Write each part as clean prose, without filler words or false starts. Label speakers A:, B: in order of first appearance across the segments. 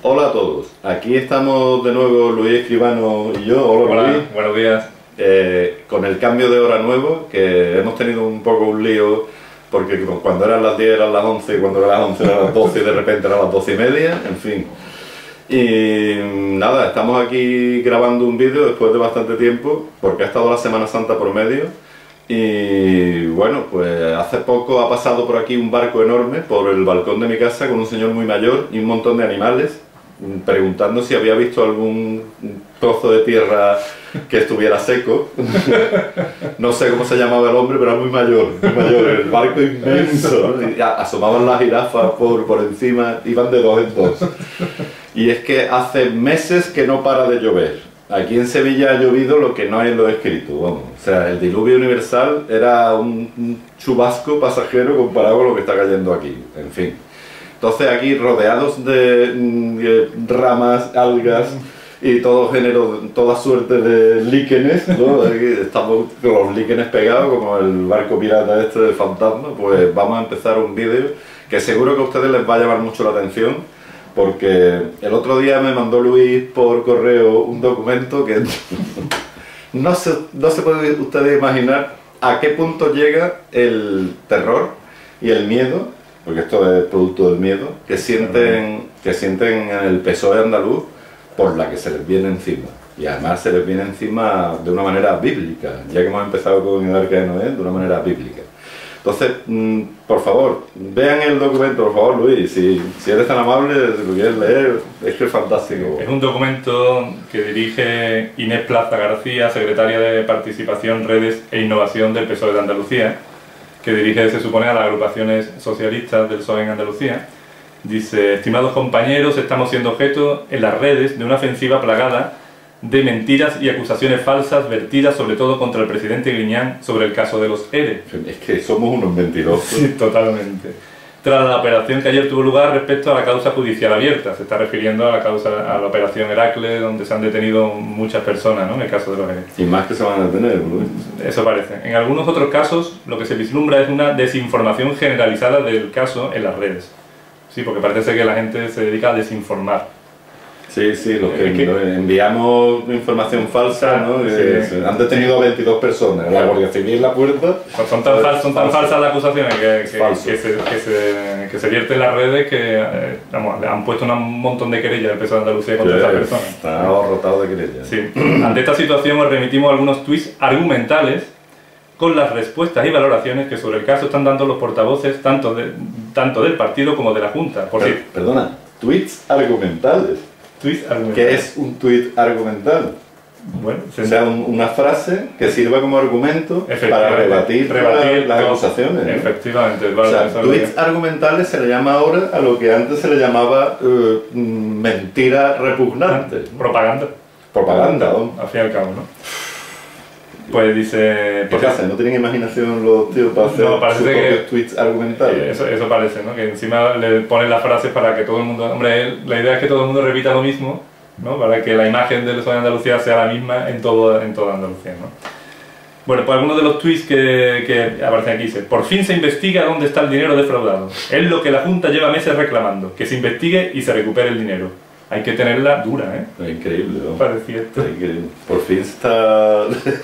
A: Hola a todos, aquí estamos de nuevo Luis Escribano y yo.
B: Hola,
A: Luis.
B: buenos días.
A: Con el cambio de hora nuevo, que hemos tenido un poco un lío, porque cuando eran las 10 eran las 11, y cuando eran las 11 eran las 12 y de repente eran las 12 y media, en fin. Y nada, estamos aquí grabando un vídeo después de bastante tiempo, porque ha estado la Semana Santa por medio. Y bueno, pues hace poco ha pasado por aquí un barco enorme por el balcón de mi casa con un señor muy mayor y un montón de animales, preguntando si había visto algún trozo de tierra que estuviera seco. No sé cómo se llamaba el hombre, pero era muy mayor, el barco inmenso, ¿no? Y asomaban las jirafas por encima, iban de dos en dos. Y es que hace meses que no para de llover. Aquí en Sevilla ha llovido lo que no hay en lo escrito, vamos. O sea, el diluvio universal era un chubasco pasajero comparado con lo que está cayendo aquí, en fin. Entonces aquí rodeados de ramas, algas y todo género, toda suerte de líquenes, ¿no? Aquí estamos con los líquenes pegados como el barco pirata este de fantasma. Pues vamos a empezar un vídeo que seguro que a ustedes les va a llamar mucho la atención, porque el otro día me mandó Luis por correo un documento que no se puede ustedes imaginar a qué punto llega el terror y el miedo, porque esto es producto del miedo, que sienten en el PSOE andaluz por la que se les viene encima. Y además se les viene encima de una manera bíblica, ya que hemos empezado con el Arca de Noé, de una manera bíblica. Entonces, por favor, vean el documento, por favor, Luis, si eres tan amable, si lo quieres leer, es que es fantástico.
B: Es un documento que dirige Inés Plaza García, secretaria de Participación, Redes e Innovación del PSOE de Andalucía, que dirige, se supone, a las agrupaciones socialistas del PSOE en Andalucía. Dice: estimados compañeros, estamos siendo objeto en las redes de una ofensiva plagada de mentiras y acusaciones falsas vertidas sobre todo contra el presidente Griñán sobre el caso de los ERE.
A: Es que somos unos mentirosos.
B: Sí, totalmente. Tras la operación que ayer tuvo lugar respecto a la causa judicial abierta, se está refiriendo a la operación Heracles, donde se han detenido muchas personas, ¿no?, en el caso de los ERE.
A: Y más que se van a detener, Luis.
B: Eso parece. En algunos otros casos, lo que se vislumbra es una desinformación generalizada del caso en las redes. Sí, porque parece ser que la gente se dedica a desinformar.
A: Sí, los que enviamos información falsa, ¿no?
B: Sí.
A: Han detenido a 22 personas, la Guardia Civil en la puerta.
B: Son tan falsas las acusaciones que se vierten en las redes que vamos, han puesto un montón de querellas del PSOE de Andalucía contra estas personas.
A: Están abarrotados de querellas.
B: Sí. Ante esta situación os remitimos algunos tweets argumentales con las respuestas y valoraciones que sobre el caso están dando los portavoces tanto del partido como de la Junta.
A: Perdona, tweets argumentales. ¿Qué es un tweet argumental?
B: Bueno,
A: o sea, una frase que sirva como argumento para rebatir las acusaciones, ¿no?
B: Efectivamente.
A: O sea, tweets argumentales se le llama ahora a lo que antes se le llamaba mentira repugnante. Propaganda, ¿no?
B: Al fin y al cabo, ¿no? Pues dice...
A: ¿Qué hacen? ¿No tienen imaginación los tíos para hacer sus propios tweets argumentales?
B: Eso parece, ¿no? Que encima le ponen las frases para que todo el mundo... Hombre, la idea es que todo el mundo repita lo mismo, ¿no? Para que la imagen del PSOE de Andalucía sea la misma en toda Andalucía, ¿no? Bueno, pues algunos de los tweets que aparecen aquí dice: por fin se investiga dónde está el dinero defraudado. Es lo que la Junta lleva meses reclamando, que se investigue y se recupere el dinero. Hay que tenerla dura, ¿eh?
A: Es increíble, ¿no?
B: Parecía esto.
A: Es increíble. Por fin está...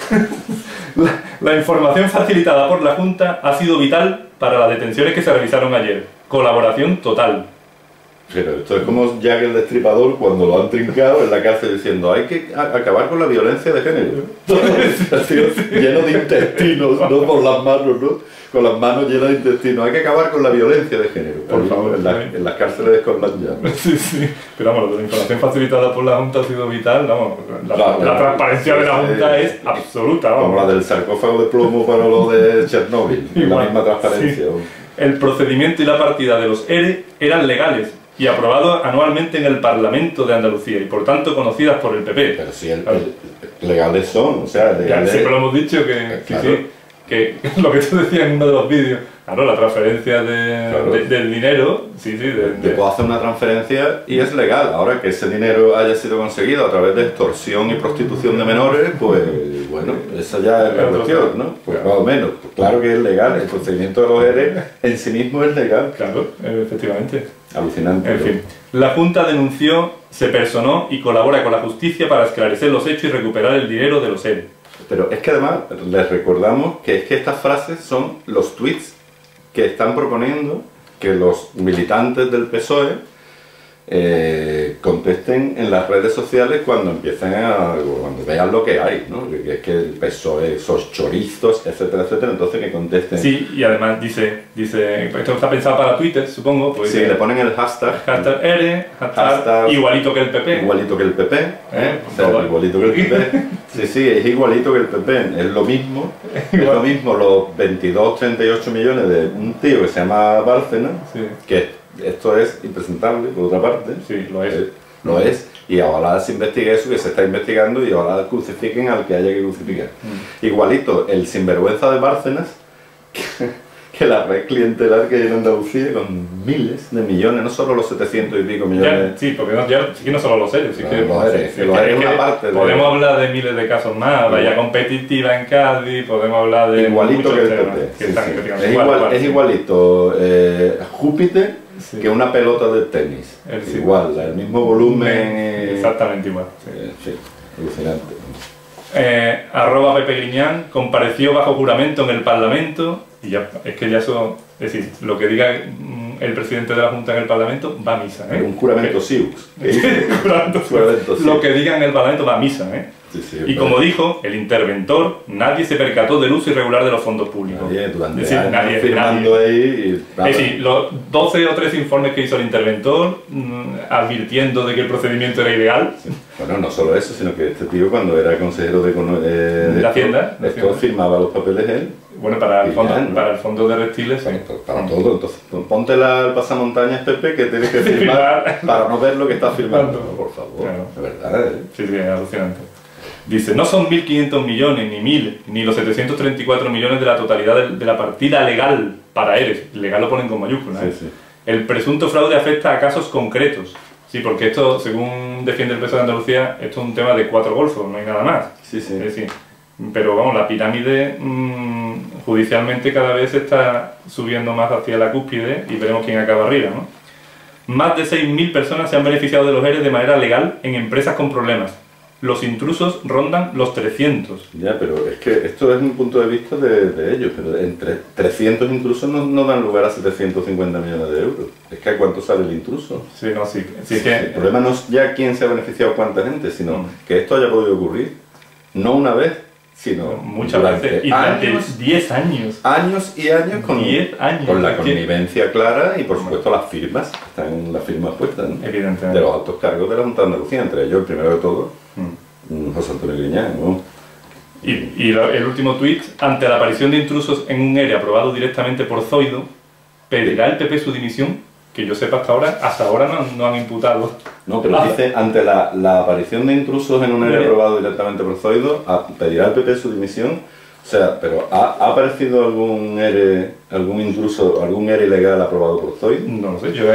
B: La información facilitada por la Junta ha sido vital para las detenciones que se realizaron ayer. Colaboración total.
A: Pero esto es como Jack el Destripador cuando lo han trincado en la cárcel diciendo: hay que acabar con la violencia de género. Lleno de intestinos, no por las manos, ¿no? Con las manos llenas de intestinos. Hay que acabar con la violencia de género.
B: Por favor.
A: En las cárceles escondan ya.
B: Sí. Pero vamos, la información facilitada por la Junta ha sido vital. Vamos, la transparencia de la Junta es absoluta. Vamos.
A: Como la del sarcófago de plomo para lo de Chernóbil. La misma transparencia.
B: Sí. El procedimiento y la partida de los ERE eran legales y aprobados anualmente en el Parlamento de Andalucía y por tanto conocidas por el PP.
A: Pero sí, legales son, o sea, legales...
B: Siempre lo hemos dicho que
A: claro.
B: Sí, que lo que tú decías en uno de los vídeos, claro, la transferencia del dinero,
A: puedo hacer una transferencia y es legal. Ahora que ese dinero haya sido conseguido a través de extorsión y prostitución de menores, pues bueno, esa ya es la cuestión, ¿no? Pues más o menos, pues claro que es legal, el procedimiento de los ERE en sí mismo es legal.
B: Claro, efectivamente.
A: Alucinante.
B: En fin, la Junta denunció, se personó y colabora con la justicia para esclarecer los hechos y recuperar el dinero de los ERE.
A: Pero es que además les recordamos que es que estas frases son los tweets que están proponiendo que los militantes del PSOE contesten en las redes sociales cuando cuando vean lo que hay, ¿no? Que es que el PSOE, esos chorizos, etcétera, etcétera, entonces que contesten.
B: Sí, y además dice, esto está pensado para Twitter, supongo, pues
A: sí, le ponen el hashtag
B: ERE, hashtag igualito que el PP.
A: Igualito que el PP, o sea, igualito que el PP. Sí, sí, es igualito que el PP, es lo mismo, los 22, 38 millones de un tío que se llama Bárcenas,
B: sí.
A: Que esto es impresentable, por otra parte.
B: Sí, lo es.
A: Lo es, y ojalá se investigue eso, que se está investigando, y ojalá crucifiquen al que haya que crucificar. Igualito, el sinvergüenza de Bárcenas, que la red clientelar que hay en Andalucía, con miles de millones, no solo los 700 y pico millones.
B: Ya, sí, porque no solo los serios, sí,
A: una parte
B: podemos hablar de miles de casos más, vaya competitiva en Cádiz, podemos hablar de
A: igualito que el PP. Es igualito Júpiter, sí, que una pelota de tenis. Igual, el mismo volumen.
B: Exactamente igual.
A: Sí, alucinante.
B: @ Pepe Griñán compareció bajo juramento en el Parlamento, y ya, es que ya eso, es decir, lo que diga el presidente de la Junta en el Parlamento va a misa,
A: Un juramento SIUX.
B: Lo que diga en el Parlamento va a misa,
A: Sí, sí,
B: y como dijo el interventor, nadie se percató del uso irregular de los fondos públicos.
A: Nadie firmando ahí.
B: Es decir, los 12 o 13 informes que hizo el interventor advirtiendo de que el procedimiento era ilegal.
A: Sí. Bueno, no solo eso, sino que este tío, cuando era consejero de
B: Hacienda,
A: firmaba los papeles él.
B: Bueno, para el fondo de reptiles, sí.
A: Para todo, entonces ponte el pasamontañas, Pepe, que tienes que firmar para no ver lo que estás firmando. Por favor,
B: claro.
A: De verdad.
B: Sí, es alucinante. Dice, no son 1.500 millones, ni 1.000, ni los 734 millones de la totalidad de la partida legal para ERE. Legal lo ponen con mayúsculas.
A: Sí.
B: El presunto fraude afecta a casos concretos. Sí, porque esto, según defiende el PSOE de Andalucía, esto es un tema de 4 golfos, no hay nada más.
A: Sí.
B: Es decir, pero vamos, la pirámide judicialmente cada vez está subiendo más hacia la cúspide y veremos quién acaba arriba, ¿no? Más de 6.000 personas se han beneficiado de los ERE de manera legal en empresas con problemas. Los intrusos rondan los 300.
A: Ya, pero es que esto es un punto de vista de ellos, pero entre 300 intrusos no dan lugar a 750 millones de euros. Es que ¿a cuánto sale el intruso?
B: Sí, no, sí.
A: El problema no es ya quién se ha beneficiado cuánta gente, sino que esto haya podido ocurrir, no una vez, sino
B: muchas veces. Y durante 10 años.
A: Años y años con,
B: 10 años,
A: con la connivencia clara y por supuesto las firmas, están las firmas puestas, ¿no?
B: Evidentemente.
A: De los altos cargos de la Junta de Andalucía, entre ellos el primero de todo, José Antonio Griñán, ¿no?
B: Y el último tuit, ante la aparición de intrusos en un ERE aprobado directamente por Zoido, ¿pedirá el PP su dimisión? Que yo sepa hasta ahora no han imputado.
A: No, pero dice, ante la aparición de intrusos en un ERE aprobado directamente por Zoido, ¿pedirá el PP su dimisión? O sea, pero ¿ha aparecido algún ERE, algún intruso, algún ERE ilegal aprobado por Zoido?
B: No lo sé,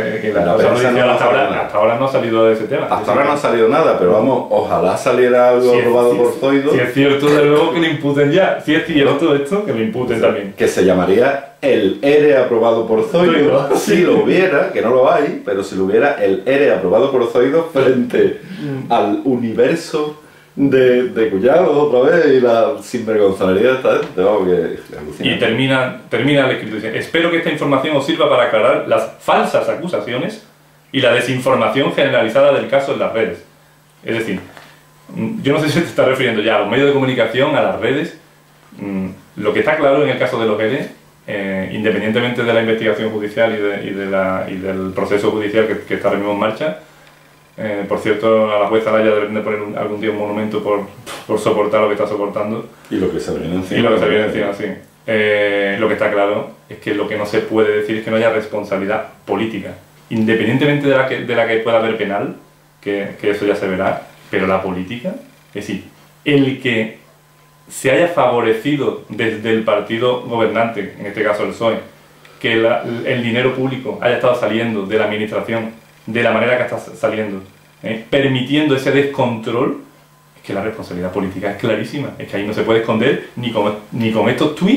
B: hasta ahora no ha salido de ese tema.
A: Hasta ahora no ha salido nada, pero vamos, ojalá saliera algo aprobado por Zoido.
B: Si es cierto, de luego que le imputen ya. Si es cierto esto, que le imputen también.
A: Que se llamaría el ERE aprobado por Zoido, si lo hubiera, que no lo hay, pero si lo hubiera, el ERE aprobado por Zoido frente al universo de Collado otra vez y la sinvergonzonería de esta gente, vamos, que
B: y termina el escrito, dice, espero que esta información os sirva para aclarar las falsas acusaciones y la desinformación generalizada del caso en las redes. Es decir, yo no sé si te está refiriendo ya a los medios de comunicación, a las redes. Lo que está claro en el caso de los ERE, independientemente de la investigación judicial y del proceso judicial que está ahora mismo en marcha. Por cierto, a la jueza Laya deben de poner algún día un monumento por soportar lo que está soportando.
A: Y lo que se viene encima.
B: Y lo que se viene encima, sí. Lo que está claro es que lo que no se puede decir es que no haya responsabilidad política. Independientemente de la que pueda haber penal, que eso ya se verá, pero la política, es decir, el que se haya favorecido desde el partido gobernante, en este caso el PSOE, que el dinero público haya estado saliendo de la administración de la manera que está saliendo, permitiendo ese descontrol, es que la responsabilidad política es clarísima, es que ahí no se puede esconder ni con estos tweets,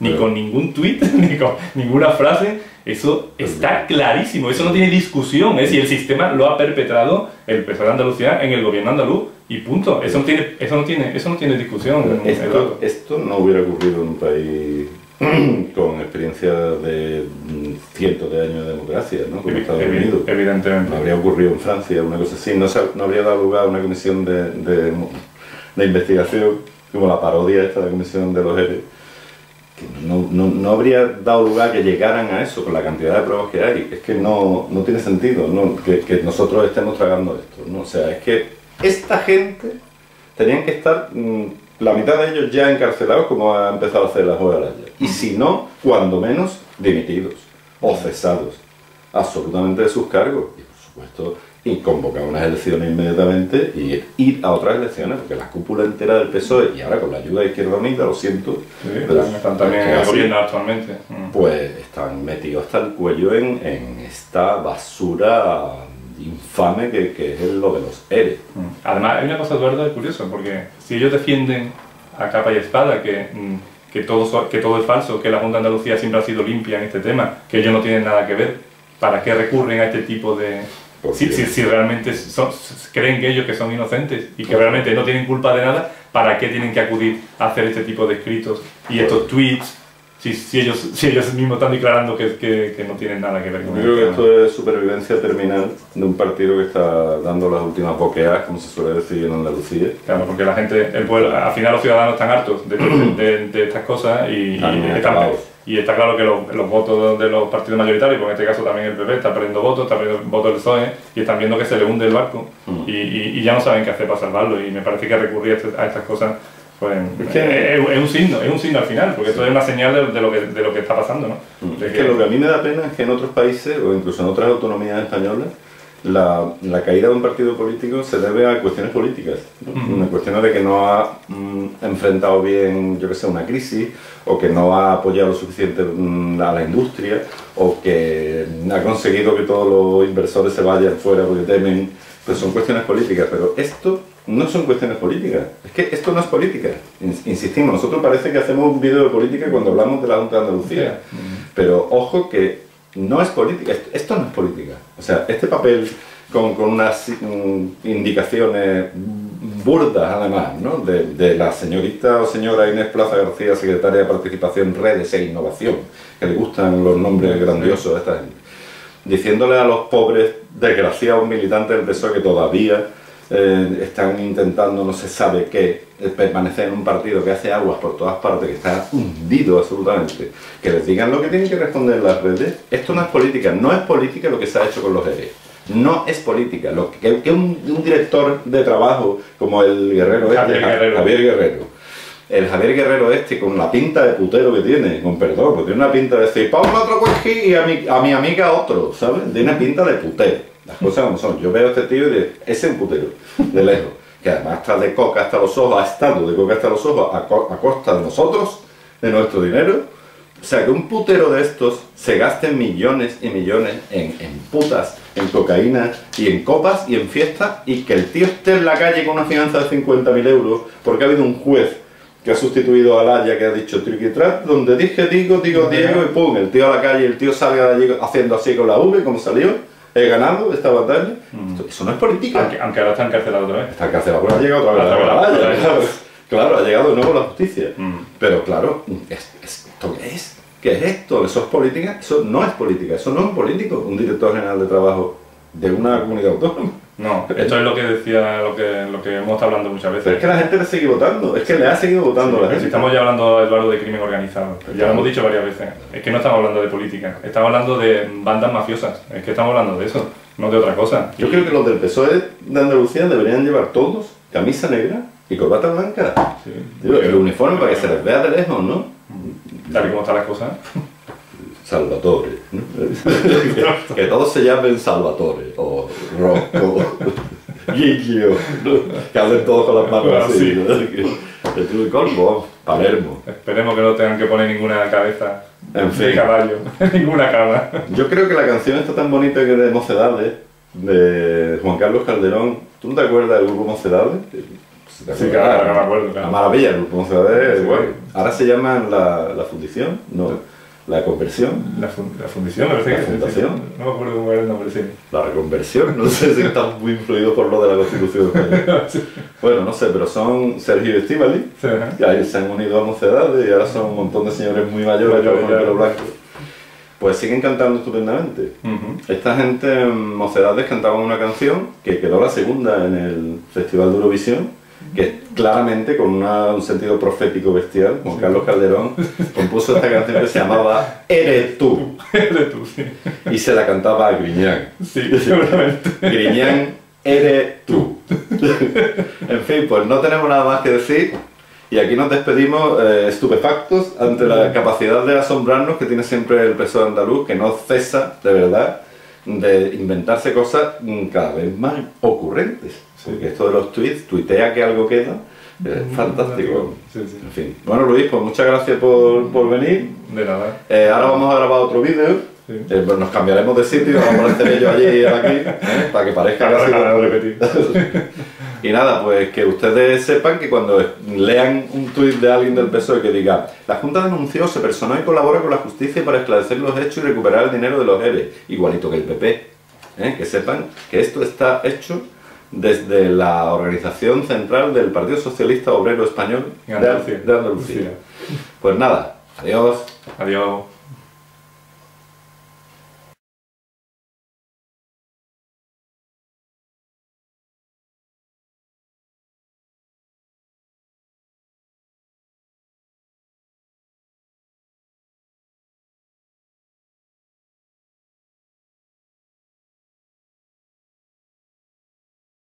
B: ni con ningún tuit, ni con ninguna frase. Eso está clarísimo, eso no tiene discusión. Es decir, el sistema lo ha perpetrado el PSOE de Andalucía en el gobierno andaluz y punto. Eso no tiene discusión.
A: Esto no hubiera ocurrido en un país con experiencia de cientos de años de democracia, ¿no? Como Estados Unidos.
B: Evidentemente.
A: No habría ocurrido en Francia, una cosa así. No habría dado lugar a una comisión de investigación, como la parodia esta de la comisión de los ERE, que no habría dado lugar a que llegaran a eso con la cantidad de pruebas que hay. Es que no tiene sentido, ¿no? que nosotros estemos tragando esto, ¿no? O sea, es que esta gente tenían que estar... la mitad de ellos ya encarcelados, como ha empezado a hacer la juega Laya. Y si no, cuando menos, dimitidos o cesados absolutamente de sus cargos. Y por supuesto, y convocar unas elecciones inmediatamente y ir a otras elecciones, porque la cúpula entera del PSOE, y ahora con la ayuda de Izquierda Unida, lo siento,
B: sí, pero están también en el gobierno actualmente.
A: Pues están metidos hasta el cuello en esta basura infame que es lo de los ERE.
B: Además, hay una cosa, Eduardo, curiosa, porque si ellos defienden a capa y espada que todo es falso, que la Junta de Andalucía siempre ha sido limpia en este tema, que ellos no tienen nada que ver, ¿para qué recurren a este tipo de...? Si realmente creen que ellos que son inocentes y que realmente no tienen culpa de nada, ¿para qué tienen que acudir a hacer este tipo de escritos y estos tweets? Si ellos mismos están declarando que no tienen nada que ver con
A: eso. Yo creo que esto es supervivencia terminal de un partido que está dando las últimas boqueadas, como se suele decir en Andalucía.
B: Claro, porque la gente, el pueblo, al final los ciudadanos están hartos de estas cosas y está claro que los votos de los partidos mayoritarios, pues en este caso también el PP, está perdiendo votos del PSOE, y están viendo que se le hunde el barco y ya no saben qué hacer para salvarlo, y me parece que recurrir a estas cosas pues, es un signo al final, porque esto es una señal de lo que está pasando, ¿no?
A: Es que lo que a mí me da pena es que en otros países, o incluso en otras autonomías españolas, la caída de un partido político se debe a cuestiones políticas, ¿no? Una cuestión de que no ha enfrentado bien, yo que sé, una crisis, o que no ha apoyado lo suficiente a la industria, o que ha conseguido que todos los inversores se vayan fuera porque temen. Pues son cuestiones políticas, pero esto no son cuestiones políticas. Es que esto no es política. Insistimos, nosotros parece que hacemos un vídeo de política cuando hablamos de la Junta de Andalucía, pero ojo que no es política, esto no es política. O sea, este papel con unas indicaciones burdas, además, ¿no? de la señorita o señora Inés Plaza García, secretaria de Participación, Redes e Innovación, que le gustan los nombres grandiosos de esta gente, diciéndole a los pobres, desgraciados militantes del PSOE que todavía están intentando, no se sabe qué, permanecer en un partido que hace aguas por todas partes, que está hundido absolutamente, que les digan lo que tienen que responder en las redes. Esto no es política lo que se ha hecho con los ERE. No es política. Que un director de trabajo como el Guerrero Javier Guerrero, el Javier Guerrero con la pinta de putero que tiene, con perdón, porque tiene una pinta de decir, ponme otro whisky y a mi amiga otro, ¿sabes? Tiene pinta de putero. Las cosas como son. Yo veo a este tío y digo, ese es un putero, de lejos. Que además está de coca hasta los ojos, ha estado de coca hasta los ojos a costa de nosotros, de nuestro dinero. O sea, que un putero de estos se gaste millones y millones en putas, en cocaína y en copas y en fiestas, y que el tío esté en la calle con una fianza de 50.000 euros porque ha habido un juez que ha sustituido a Laya, que ha dicho triqui-trac, donde dije digo Diego, y pum, el tío a la calle, el tío salga de allí haciendo así con la V, como salió. He ganado esta batalla. Eso no es política.
B: Aunque ahora está encarcelado otra vez.
A: Está encarcelado, pero ha llegado otra vez a la Laya. Claro, ha llegado de nuevo la justicia. Pero claro, ¿esto qué es? ¿Qué es esto? ¿Eso es política? Eso no es política. Eso no es un político, un director general de trabajo de una comunidad autónoma.
B: No, esto es lo que decía, lo que hemos estado hablando muchas veces.
A: Pero es que la gente le sigue votando, es que le ha seguido votando la gente.
B: Si estamos ya hablando, Eduardo, de crimen organizado, ya lo hemos dicho varias veces, es que no estamos hablando de política, estamos hablando de bandas mafiosas, es que estamos hablando de eso, no de otra cosa.
A: Yo creo que los del PSOE de Andalucía deberían llevar todos camisa negra y corbata blanca. Sí. Digo, el uniforme para que se les vea de lejos, ¿no?
B: Tal y como están las cosas.
A: Salvatore, ¿no? Que todos se llamen Salvatore, o Rocco, Gigio, que hablen todos con las manos así, ¿no? El Colmo, Palermo.
B: Esperemos que no tengan que poner ninguna cabeza de caballo, ninguna cama.
A: Yo creo que la canción está tan bonita que de Mocedades, de Juan Carlos Calderón. ¿Tú no te acuerdas del grupo Mocedades? ¿Te
B: Sí,
A: acuerdas?
B: claro, me acuerdo, claro.
A: La maravilla, el grupo Mocedades,
B: Sí.
A: bueno. Ahora se llaman la fundición, no, la conversión,
B: La fundición, me parece
A: La
B: que
A: fundación.
B: sí. No me acuerdo cómo era el nombre, sí.
A: la reconversión, no sé si están muy influidos por lo de la Constitución española.
B: Sí.
A: Bueno, no sé, pero son Sergio y Estíbaliz,
B: Sí, ajá.
A: que ahí se han unido a Mocedades y ahora son un montón de señores muy mayores con el pelo blanco. Pues siguen cantando estupendamente.
B: Ujú.
A: Esta gente en Mocedades cantaban una canción que quedó la segunda en el Festival de Eurovisión, que es claramente con un sentido profético bestial, como Carlos Calderón compuso esta canción que se llamaba Eres tú,
B: Eres tú, sí.
A: y se la cantaba a Griñán.
B: Sí, seguramente.
A: Griñán, eres tú. En fin, pues no tenemos nada más que decir. Y aquí nos despedimos estupefactos ante la capacidad de asombrarnos que tiene siempre el PSOE andaluz, que no cesa, de verdad, de inventarse cosas cada vez más ocurrentes. Porque esto de los tweets, tuitea que algo queda, es fantástico.
B: Sí, sí.
A: En fin. Bueno, Luis, pues muchas gracias por venir.
B: De nada.
A: Ahora vamos a grabar otro vídeo.
B: Sí.
A: Pues nos cambiaremos de sitio, vamos a aparecer yo allí y él aquí, para que parezca
B: Ahora
A: casi
B: nada,
A: como-
B: repetir.
A: Y nada, pues que ustedes sepan que cuando lean un tuit de alguien del PSOE que diga la Junta denunció, se personó y colabora con la justicia para esclarecer los hechos y recuperar el dinero de los ERE, igualito que el PP, que sepan que esto está hecho desde la organización central del Partido Socialista Obrero Español
B: En Andalucía.
A: de Andalucía. Pues nada, adiós.
B: Adiós.